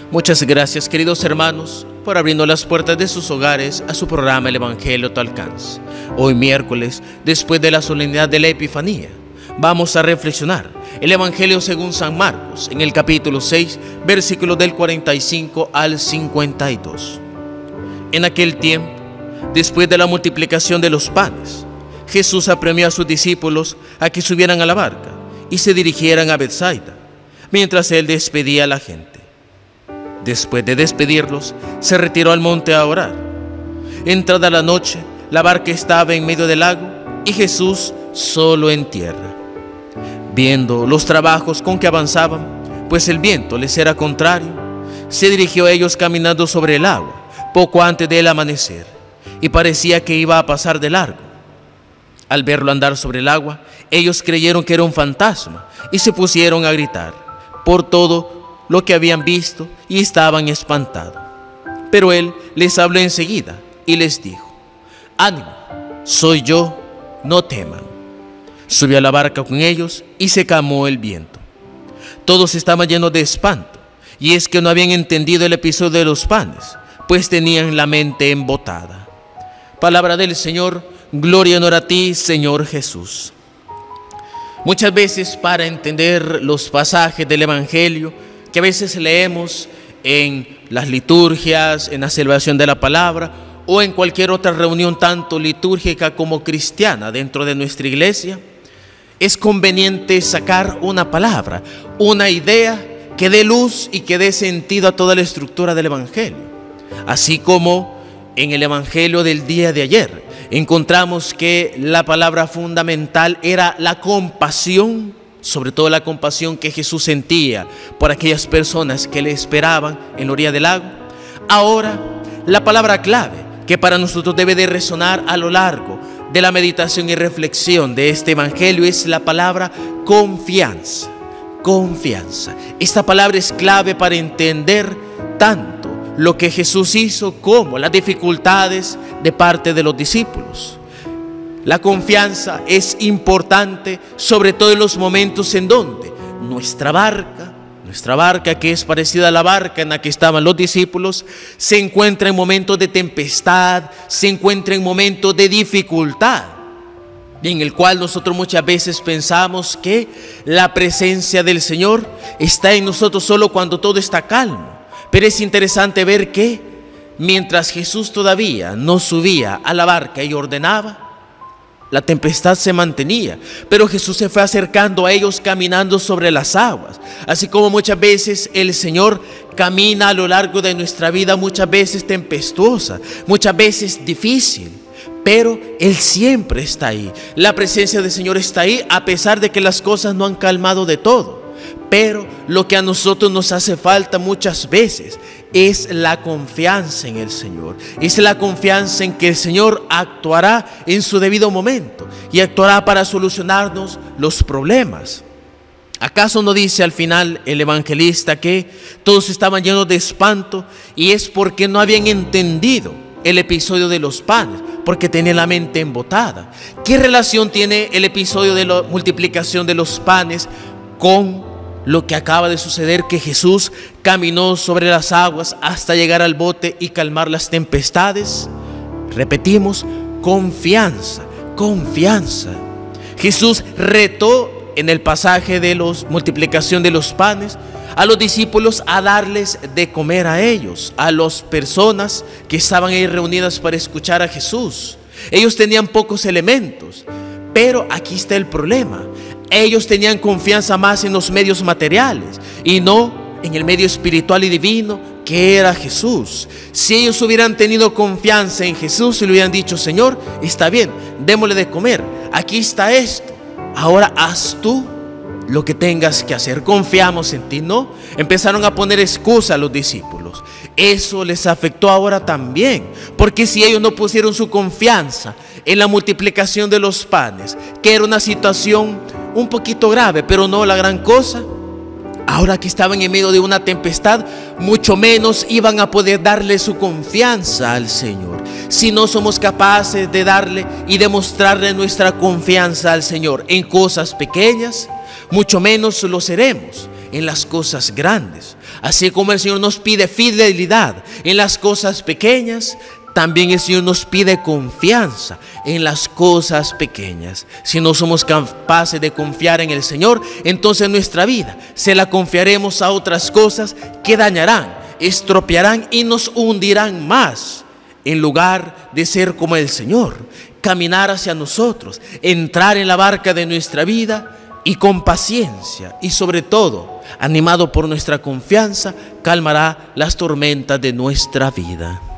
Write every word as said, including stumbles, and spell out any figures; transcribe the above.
Muchas gracias, queridos hermanos, por abrirnos las puertas de sus hogares a su programa El Evangelio a tu alcance. Hoy miércoles, después de la solemnidad de la Epifanía, vamos a reflexionar el Evangelio según San Marcos, en el capítulo seis, versículos del cuarenta y cinco al cincuenta y dos. En aquel tiempo, después de la multiplicación de los panes, Jesús apremió a sus discípulos a que subieran a la barca y se dirigieran a Betsaida, mientras él despedía a la gente. Después de despedirlos, se retiró al monte a orar. Entrada la noche, la barca estaba en medio del lago y Jesús solo en tierra. Viendo los trabajos con que avanzaban, pues el viento les era contrario, se dirigió a ellos caminando sobre el agua, poco antes del amanecer, y parecía que iba a pasar de largo. Al verlo andar sobre el agua, ellos creyeron que era un fantasma y se pusieron a gritar por todo lo que habían visto y estaban espantados. Pero él les habló enseguida y les dijo: ánimo, soy yo, no teman. Subió a la barca con ellos y se calmó el viento. Todos estaban llenos de espanto, y es que no habían entendido el episodio de los panes, pues tenían la mente embotada. Palabra del Señor. Gloria y honor a ti, Señor Jesús. Muchas veces, para entender los pasajes del Evangelio que a veces leemos en las liturgias, en la celebración de la palabra o en cualquier otra reunión tanto litúrgica como cristiana dentro de nuestra iglesia, es conveniente sacar una palabra, una idea que dé luz y que dé sentido a toda la estructura del Evangelio. Así como en el Evangelio del día de ayer encontramos que la palabra fundamental era la compasión, sobre todo la compasión que Jesús sentía por aquellas personas que le esperaban en la orilla del lago. Ahora, la palabra clave que para nosotros debe de resonar a lo largo de la meditación y reflexión de este Evangelio es la palabra confianza. Confianza. Esta palabra es clave para entender tanto lo que Jesús hizo como las dificultades de parte de los discípulos. La confianza es importante, sobre todo en los momentos en donde nuestra barca, nuestra barca que es parecida a la barca en la que estaban los discípulos, se encuentra en momentos de tempestad, se encuentra en momentos de dificultad, en el cual nosotros muchas veces pensamos que la presencia del Señor está en nosotros solo cuando todo está calmo. Pero es interesante ver que mientras Jesús todavía no subía a la barca y ordenaba, la tempestad se mantenía, pero Jesús se fue acercando a ellos caminando sobre las aguas. Así como muchas veces el Señor camina a lo largo de nuestra vida, muchas veces tempestuosa, muchas veces difícil, pero Él siempre está ahí. La presencia del Señor está ahí a pesar de que las cosas no han calmado de todo. Pero lo que a nosotros nos hace falta muchas veces es la confianza en el Señor. Es la confianza en que el Señor actuará en su debido momento y actuará para solucionarnos los problemas. ¿Acaso no dice al final el evangelista que todos estaban llenos de espanto y es porque no habían entendido el episodio de los panes, porque tenían la mente embotada? ¿Qué relación tiene el episodio de la multiplicación de los panes con lo que acaba de suceder, que Jesús caminó sobre las aguas hasta llegar al bote y calmar las tempestades? Repetimos, confianza, confianza. Jesús retó en el pasaje de la multiplicación de los panes a los discípulos a darles de comer a ellos, a las personas que estaban ahí reunidas para escuchar a Jesús. Ellos tenían pocos elementos, pero aquí está el problema. Ellos tenían confianza más en los medios materiales y no en el medio espiritual y divino que era Jesús. Si ellos hubieran tenido confianza en Jesús y le hubieran dicho: Señor, está bien, démosle de comer, aquí está esto, ahora haz tú lo que tengas que hacer, confiamos en ti. No, empezaron a poner excusa a los discípulos. Eso les afectó ahora también, porque si ellos no pusieron su confianza en la multiplicación de los panes, que era una situación un poquito grave, pero no la gran cosa, ahora que estaban en medio de una tempestad, mucho menos iban a poder darle su confianza al Señor. Si no somos capaces de darle y demostrarle nuestra confianza al Señor en cosas pequeñas, mucho menos lo seremos en las cosas grandes. Así como el Señor nos pide fidelidad en las cosas pequeñas, también el Señor nos pide confianza en las cosas pequeñas. Si no somos capaces de confiar en el Señor, entonces nuestra vida se la confiaremos a otras cosas que dañarán, estropearán y nos hundirán más. En lugar de ser como el Señor, caminar hacia nosotros, entrar en la barca de nuestra vida y con paciencia y sobre todo, animado por nuestra confianza, calmará las tormentas de nuestra vida.